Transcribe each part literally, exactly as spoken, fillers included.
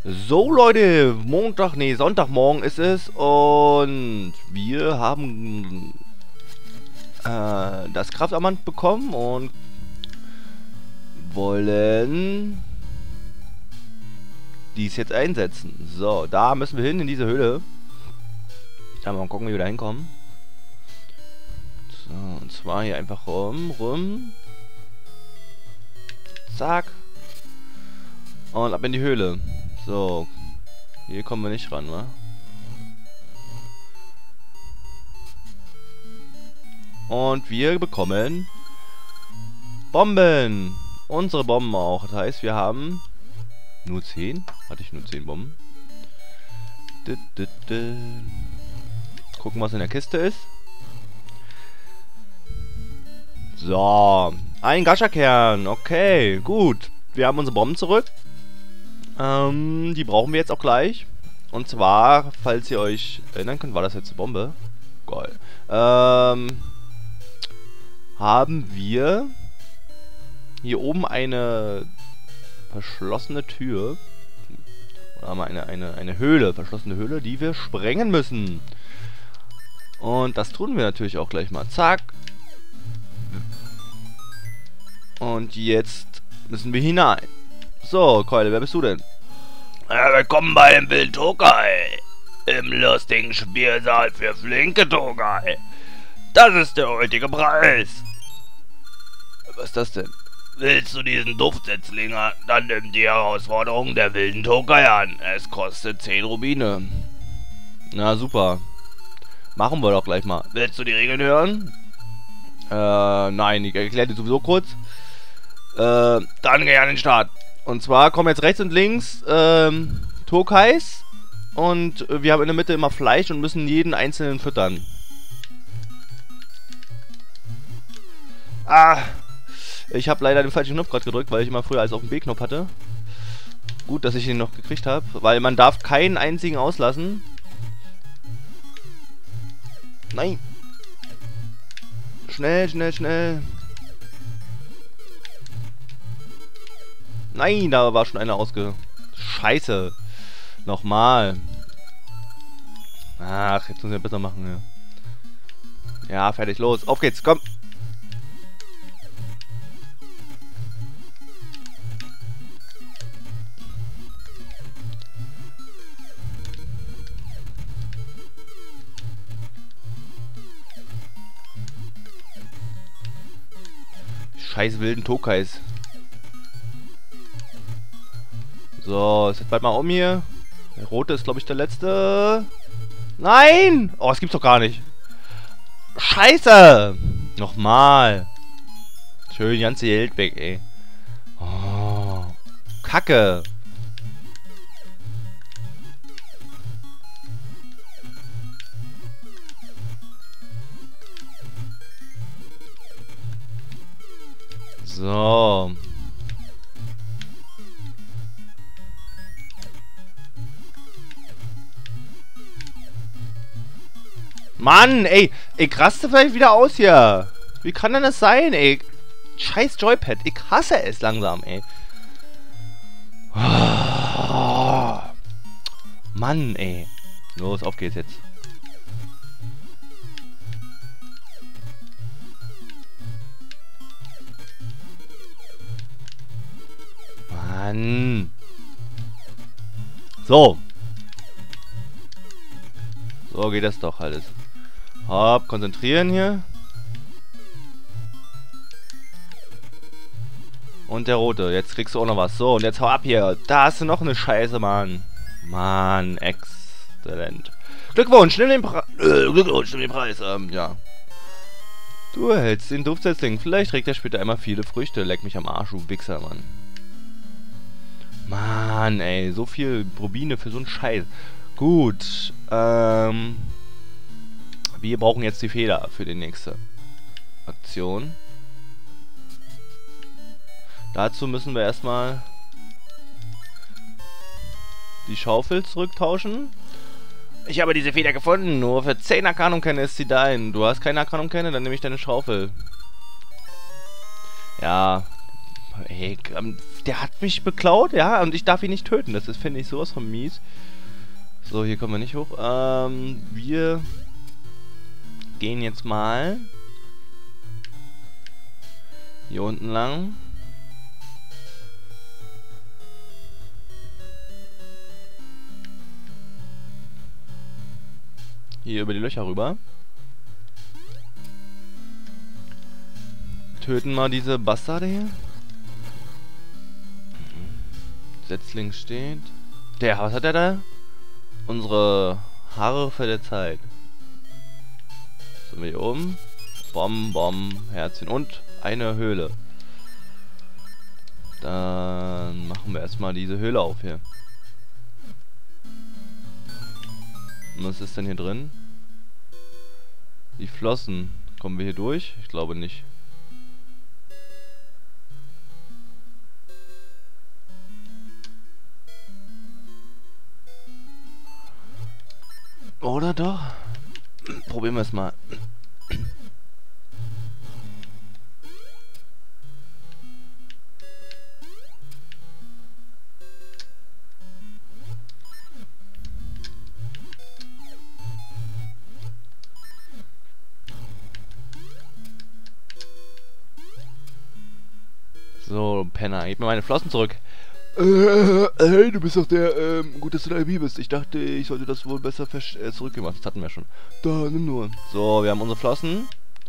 So Leute, Montag, nee, Sonntagmorgen ist es und wir haben äh, das Kraftamt bekommen und wollen dies jetzt einsetzen. So, da müssen wir hin in diese Höhle. Ja, mal gucken, wie wir da hinkommen. So, und zwar hier einfach rum, rum. Zack. Und ab in die Höhle. So. Hier kommen wir nicht ran, wa? Und wir bekommen Bomben. Unsere Bomben auch. Das heißt, wir haben nur zehn. Hatte ich nur zehn Bomben. Gucken, was in der Kiste ist. So. Ein Gacha-Kern. Okay, gut. Wir haben unsere Bomben zurück. Ähm, die brauchen wir jetzt auch gleich. Und zwar, falls ihr euch erinnern könnt, war das jetzt eine Bombe? Geil. Ähm, haben wir hier oben eine verschlossene Tür. Oder haben wir eine, eine, eine Höhle, verschlossene Höhle, die wir sprengen müssen. Und das tun wir natürlich auch gleich mal. Zack. Und jetzt müssen wir hinein. So, Keule, wer bist du denn? Ja, willkommen bei dem Wild Tokai. Im lustigen Spielsaal für flinke Tokai. Das ist der heutige Preis. Was ist das denn? Willst du diesen Duftsetzlinger, dann nimm die Herausforderung der wilden Tokai an. Es kostet zehn Rubine. Na super. Machen wir doch gleich mal. Willst du die Regeln hören? Äh, nein, ich erkläre dir sowieso kurz. Äh, dann geh an den Start. Und zwar kommen jetzt rechts und links ähm, Tokais. Und äh, wir haben in der Mitte immer Fleisch und müssen jeden einzelnen füttern. Ah, ich habe leider den falschen Knopf gerade gedrückt, weil ich immer früher als auf den B-Knopf hatte. Gut, dass ich den noch gekriegt habe, weil man darf keinen einzigen auslassen. Nein. Schnell, schnell, schnell. Nein, da war schon einer ausge... Scheiße. Nochmal. Ach, jetzt müssen wir besser machen. Ja, ja, fertig, los. Auf geht's, komm. Scheiß wilden Tokais. So, ist jetzt bald mal um hier. Der rote ist, glaube ich, der letzte. Nein! Oh, das gibt's doch gar nicht. Scheiße! Nochmal. Schön, die ganze Geld weg, ey. Oh, Kacke. So. Mann, ey, ich raste vielleicht wieder aus hier. Wie kann denn das sein, ey? Scheiß Joypad, ich hasse es langsam, ey. Oh. Mann, ey. Los, auf geht's jetzt. Mann. So. So geht das doch alles. Hopp, konzentrieren hier. Und der rote. Jetzt kriegst du auch noch was. So, und jetzt hau ab hier. Da hast du noch eine Scheiße, Mann. Mann, exzellent. Glückwunsch, nimm den Preis. Äh, Glückwunsch, nimm den Preis. Ähm, ja. Du erhältst den Duftsetzling. Vielleicht trägt er später einmal viele Früchte. Leck mich am Arsch, du Wichser, Mann. Mann, ey. So viel Rubine für so einen Scheiß. Gut. Ähm... Wir brauchen jetzt die Feder für die nächste Aktion. Dazu müssen wir erstmal die Schaufel zurücktauschen. Ich habe diese Feder gefunden. Nur für zehn Arkanum-Kerne ist sie dein. Du hast keine Arkanum-Kerne, dann nehme ich deine Schaufel. Ja, Ey, der hat mich beklaut, ja, und ich darf ihn nicht töten. Das ist, finde ich, sowas von mies. So, hier kommen wir nicht hoch. Ähm, wir gehen jetzt mal hier unten lang. Hier über die Löcher rüber. Töten wir diese Bastarde hier. Setzling steht. Der, was hat der da? Unsere Haare für der Zeit. Sind wir hier oben? Bom, Bom, Herzchen und eine Höhle. Dann machen wir erstmal diese Höhle auf hier. Und was ist denn hier drin? Die Flossen. Kommen wir hier durch? Ich glaube nicht. Oder doch? Probieren wir es mal. So, Penner, gib mir meine Flossen zurück. Äh, hey, du bist doch der, ähm, gut, dass du dabei bist. Ich dachte, ich sollte das wohl besser äh, zurückgeben. Das hatten wir schon. Da, nimm nur. So, wir haben unsere Flossen.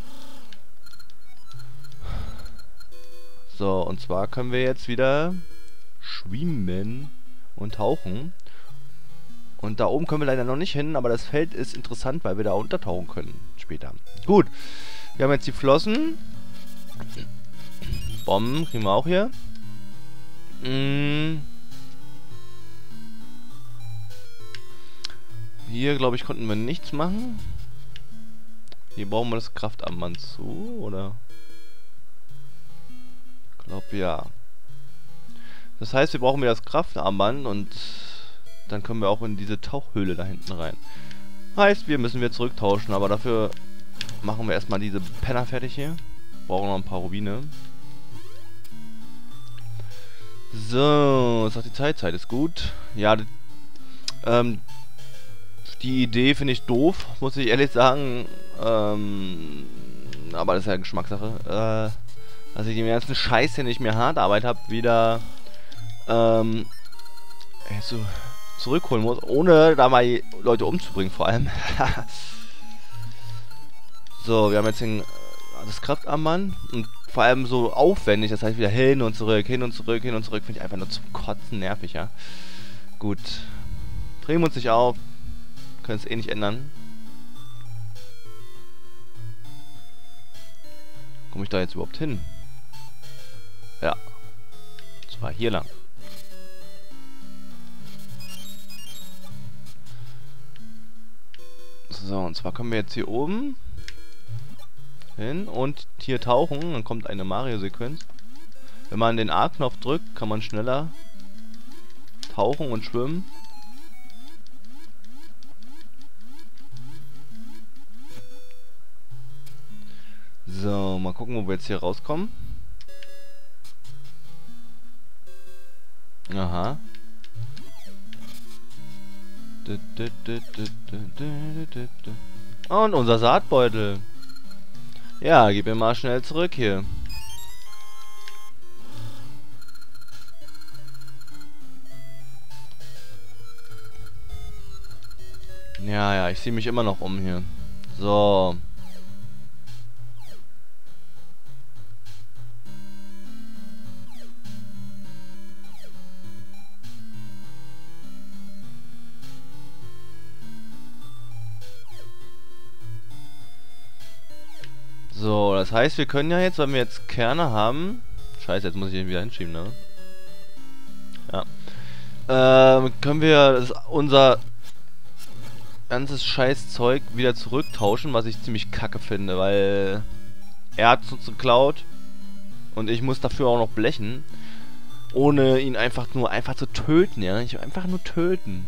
So, und zwar können wir jetzt wieder schwimmen und tauchen. Und da oben können wir leider noch nicht hin, aber das Feld ist interessant, weil wir da untertauchen können später. Gut, wir haben jetzt die Flossen. Bomben kriegen wir auch hier. Mm. Hier, glaube ich, konnten wir nichts machen. Hier brauchen wir das Kraftarmband zu, oder? Ich glaube, ja. Das heißt, wir brauchen wieder das Kraftarmband und dann können wir auch in diese Tauchhöhle da hinten rein. Heißt, wir müssen wieder zurücktauschen, aber dafür machen wir erstmal diese Penner fertig hier. Brauchen noch ein paar Rubine. So, was sagt die Zeit? Zeit ist gut. Ja, ähm, die Idee finde ich doof, muss ich ehrlich sagen. Ähm, aber das ist ja Geschmackssache. Äh, dass ich den ganzen Scheiß, den ich mir hart Arbeit habe, wieder ähm, so zurückholen muss, ohne da mal Leute umzubringen, vor allem. So, wir haben jetzt den, das Kraftarmband und vor allem so aufwendig, das heißt wieder hin und zurück, hin und zurück, hin und zurück, finde ich einfach nur zum Kotzen nervig, ja. Gut. Drehen wir uns nicht auf. Können es eh nicht ändern. Komme ich da jetzt überhaupt hin? Ja. Und zwar hier lang. So, und zwar kommen wir jetzt hier oben hin und hier tauchen, dann kommt eine Mario-Sequenz. Wenn man den A-Knopf drückt, kann man schneller tauchen und schwimmen. So, mal gucken, wo wir jetzt hier rauskommen. Aha. Und unser Saatbeutel. Ja, gib mir mal schnell zurück hier. Ja, ja, ich sehe mich immer noch um hier. So. So, das heißt, wir können ja jetzt, wenn wir jetzt Kerne haben... Scheiße, jetzt muss ich den wieder hinschieben, ne? Ja. Ähm, können wir das, unser ganzes Scheißzeug wieder zurücktauschen, was ich ziemlich kacke finde, weil er hat es uns geklaut und ich muss dafür auch noch blechen, ohne ihn einfach nur einfach zu töten, ja? Ich will einfach nur töten.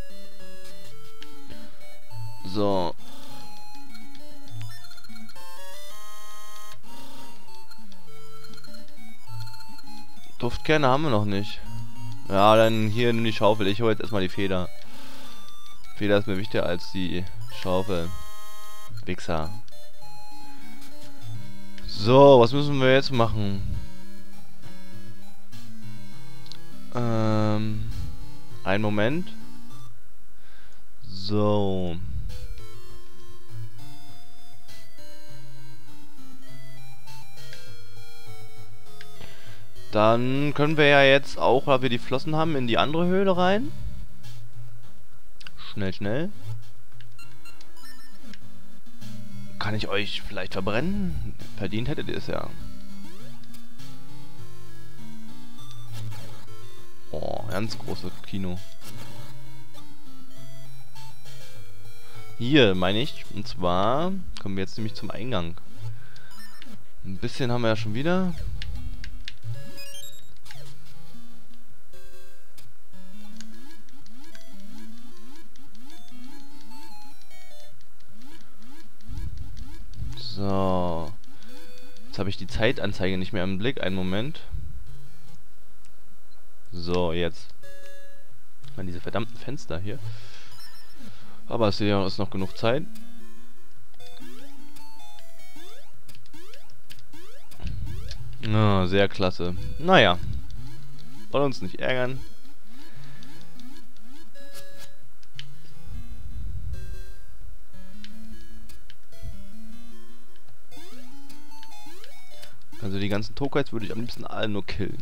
So. Duftkerne haben wir noch nicht. Ja, dann hier nimm die Schaufel. Ich hole jetzt erstmal die Feder. Feder ist mir wichtiger als die Schaufel. Wichser. So, was müssen wir jetzt machen? Ähm... Einen Moment. So. Dann können wir ja jetzt auch, weil wir die Flossen haben, in die andere Höhle rein. Schnell, schnell. Kann ich euch vielleicht verbrennen? Verdient hättet ihr es ja. Oh, ganz großes Kino. Hier, meine ich. Und zwar kommen wir jetzt nämlich zum Eingang. Ein bisschen haben wir ja schon wieder. So. Jetzt habe ich die Zeitanzeige nicht mehr im Blick. Einen Moment. So, jetzt. An diese verdammten Fenster hier. Aber es ist noch genug Zeit. Oh, sehr klasse. Naja. Wollen uns nicht ärgern. Also die ganzen Tokais würde ich am liebsten alle nur killen.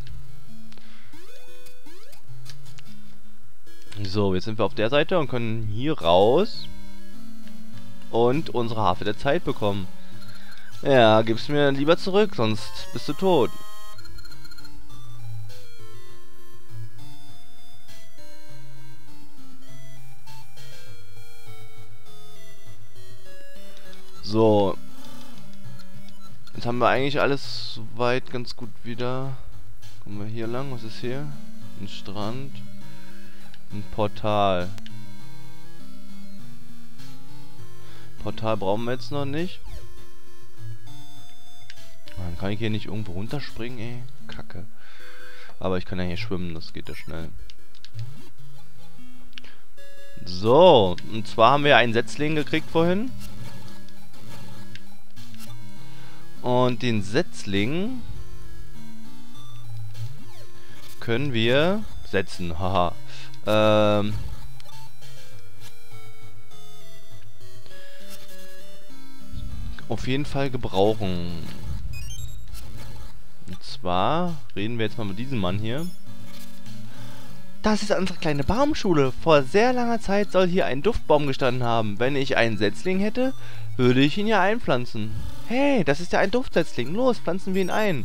So, jetzt sind wir auf der Seite und können hier raus und unsere Harfe der Zeit bekommen. Ja, gib's mir lieber zurück, sonst bist du tot. So. Jetzt haben wir eigentlich alles soweit ganz gut wieder. Kommen wir hier lang? Was ist hier? Ein Strand. Ein Portal. Portal brauchen wir jetzt noch nicht. Dann kann ich hier nicht irgendwo runterspringen, ey. Kacke. Aber ich kann ja hier schwimmen, das geht ja schnell. So, und zwar haben wir einen Setzling gekriegt vorhin. Und den Setzling können wir setzen, haha. Ähm auf jeden Fall gebrauchen. Und zwar reden wir jetzt mal mit diesem Mann hier. Das ist unsere kleine Baumschule. Vor sehr langer Zeit soll hier ein Duftbaum gestanden haben. Wenn ich einen Setzling hätte, würde ich ihn hier einpflanzen. Hey, das ist ja ein Duftsetzling. Los, pflanzen wir ihn ein.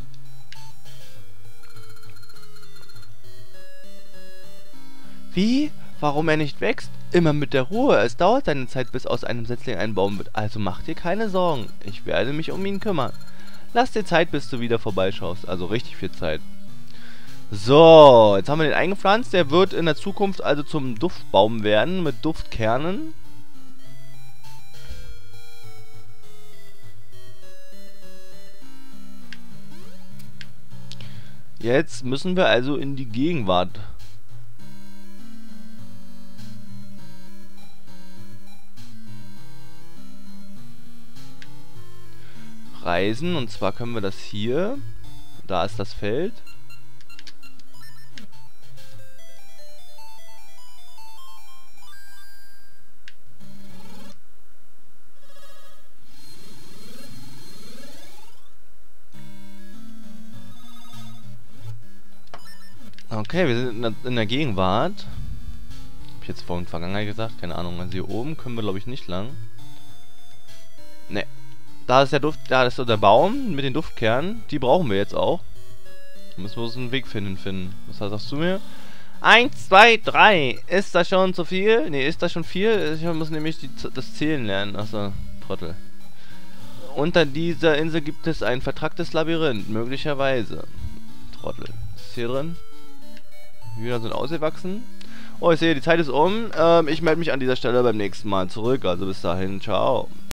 Wie? Warum er nicht wächst? Immer mit der Ruhe. Es dauert seine Zeit, bis aus einem Setzling ein Baum wird. Also mach dir keine Sorgen. Ich werde mich um ihn kümmern. Lass dir Zeit, bis du wieder vorbeischaust. Also richtig viel Zeit. So, jetzt haben wir den eingepflanzt. Der wird in der Zukunft also zum Duftbaum werden mit Duftkernen. Jetzt müssen wir also in die Gegenwart. Reisen, und zwar können wir das hier. Da ist das Feld. Okay, wir sind in der, in der Gegenwart. Hab ich jetzt vorhin Vergangenheit gesagt? Keine Ahnung. Also hier oben können wir, glaube ich, nicht lang. Ne. Da ist der Duft, da ist so der Baum mit den Duftkernen. Die brauchen wir jetzt auch. Da müssen wir uns einen Weg finden, finden. Was sagst du mir? Eins, zwei, drei. Ist das schon zu viel? Ne, ist das schon viel? Ich muss nämlich die, das Zählen lernen. Achso, Trottel. Unter dieser Insel gibt es ein vertracktes Labyrinth. Möglicherweise. Trottel. Was ist hier drin? Hühner sind ausgewachsen. Oh, ich sehe, die Zeit ist um. Ähm, ich melde mich an dieser Stelle beim nächsten Mal zurück. Also bis dahin, ciao.